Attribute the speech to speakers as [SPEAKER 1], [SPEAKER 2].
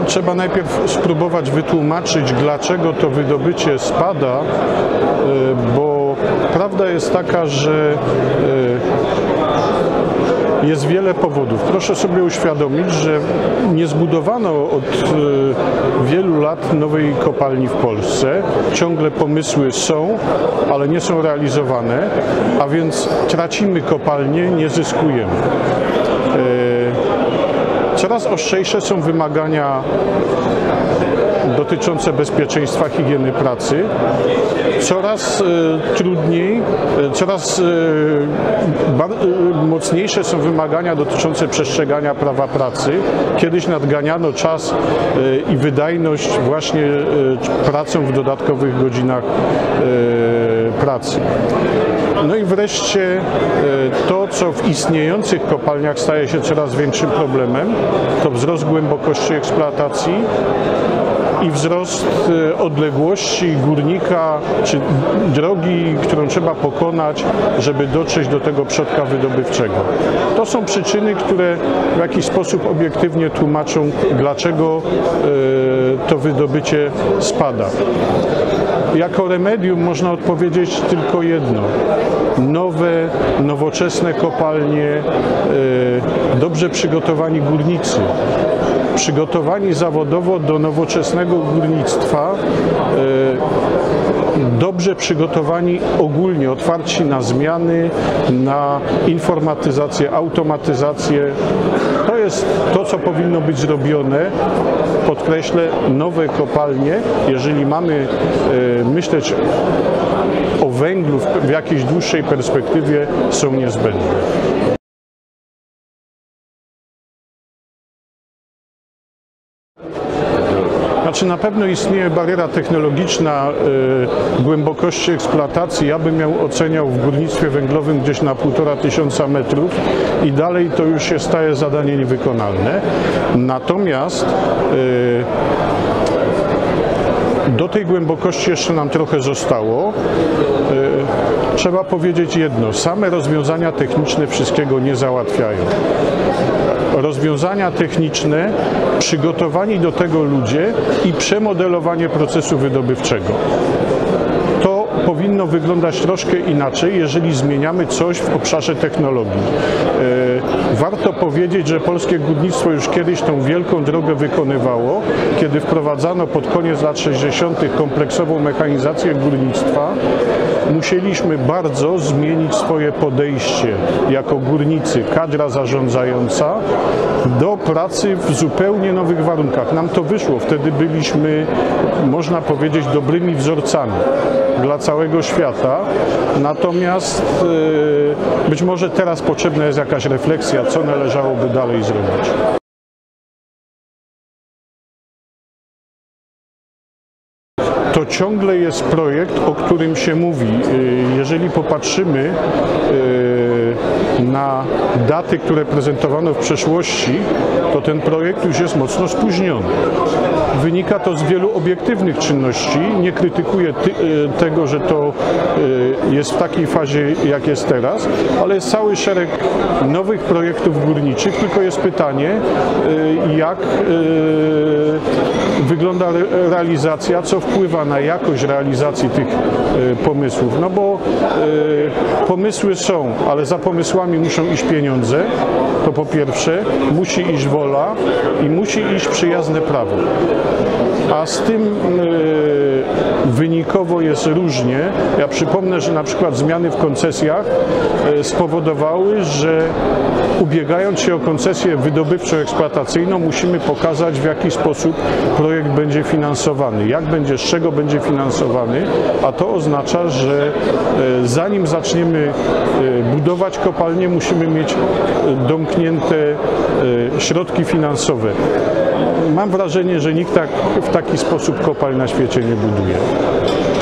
[SPEAKER 1] trzeba najpierw spróbować wytłumaczyć, dlaczego to wydobycie spada, bo prawda jest taka, że jest wiele powodów. Proszę sobie uświadomić, że nie zbudowano od wielu lat nowej kopalni w Polsce. Ciągle pomysły są, ale nie są realizowane, a więc tracimy kopalnie, nie zyskujemy. Coraz ostrzejsze są wymagania dotyczące bezpieczeństwa, higieny pracy. Coraz trudniej, coraz mocniejsze są wymagania dotyczące przestrzegania prawa pracy. Kiedyś nadganiano czas i wydajność właśnie pracą w dodatkowych godzinach pracy. No i wreszcie to, co w istniejących kopalniach staje się coraz większym problemem, to wzrost głębokości eksploatacji i wzrost odległości górnika, czy drogi, którą trzeba pokonać, żeby dotrzeć do tego przodka wydobywczego. To są przyczyny, które w jakiś sposób obiektywnie tłumaczą, dlaczego to wydobycie spada. Jako remedium można odpowiedzieć tylko jedno. Nowe, nowoczesne kopalnie, dobrze przygotowani górnicy, przygotowani zawodowo do nowoczesnego górnictwa, dobrze przygotowani ogólnie, otwarci na zmiany, na informatyzację, automatyzację. To jest to, co powinno być zrobione. Podkreślę, nowe kopalnie, jeżeli mamy myśleć o węglu w jakiejś dłuższej perspektywie, są niezbędne. Znaczy, na pewno istnieje bariera technologiczna głębokości eksploatacji. Ja bym ją oceniał w górnictwie węglowym gdzieś na 1500 metrów i dalej to już się staje zadanie niewykonalne. Natomiast do tej głębokości jeszcze nam trochę zostało. Trzeba powiedzieć jedno, same rozwiązania techniczne wszystkiego nie załatwiają. Rozwiązania techniczne, przygotowani do tego ludzie i przemodelowanie procesu wydobywczego. To powinno wyglądać troszkę inaczej, jeżeli zmieniamy coś w obszarze technologii. Warto powiedzieć, że polskie górnictwo już kiedyś tą wielką drogę wykonywało, kiedy wprowadzano pod koniec lat 60. kompleksową mechanizację górnictwa. Musieliśmy bardzo zmienić swoje podejście jako górnicy, kadra zarządzająca, do pracy w zupełnie nowych warunkach. Nam to wyszło, wtedy byliśmy, można powiedzieć, dobrymi wzorcami dla całego świata, natomiast być może teraz potrzebna jest jakaś refleksja, co należałoby dalej zrobić. To ciągle jest projekt, o którym się mówi. Jeżeli popatrzymy na daty, które prezentowano w przeszłości, to ten projekt już jest mocno spóźniony. Wynika to z wielu obiektywnych czynności. Nie krytykuję tego, że to jest w takiej fazie, jak jest teraz, ale jest cały szereg nowych projektów górniczych, tylko jest pytanie, jak wygląda realizacja, co wpływa na jakość realizacji tych pomysłów. No bo pomysły są, ale za pomysłami muszą iść pieniądze, to po pierwsze, musi iść wola i musi iść przyjazne prawo. A z tym wynikowo jest różnie. Ja przypomnę, że na przykład zmiany w koncesjach spowodowały, że ubiegając się o koncesję wydobywczo-eksploatacyjną musimy pokazać, w jaki sposób projekt będzie finansowany, jak będzie, z czego będzie finansowany, a to oznacza, że zanim zaczniemy budować kopalnię, musimy mieć domknięte środki finansowe. Mam wrażenie, że nikt w taki sposób kopalń na świecie nie buduje.